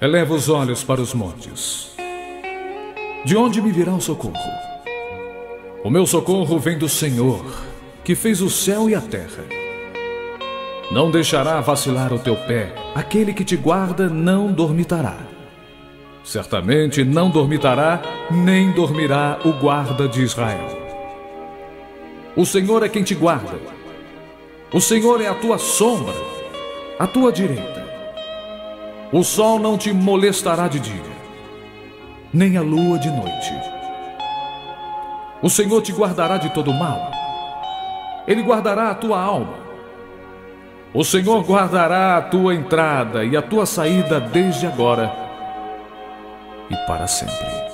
Eleva os olhos para os montes. De onde me virá o socorro? O meu socorro vem do Senhor, que fez o céu e a terra. Não deixará vacilar o teu pé, aquele que te guarda não dormitará. Certamente não dormitará, nem dormirá o guarda de Israel. O Senhor é quem te guarda. O Senhor é a tua sombra, a tua direita. O sol não te molestará de dia, nem a lua de noite. O Senhor te guardará de todo mal. Ele guardará a tua alma. O Senhor guardará a tua entrada e a tua saída desde agora e para sempre.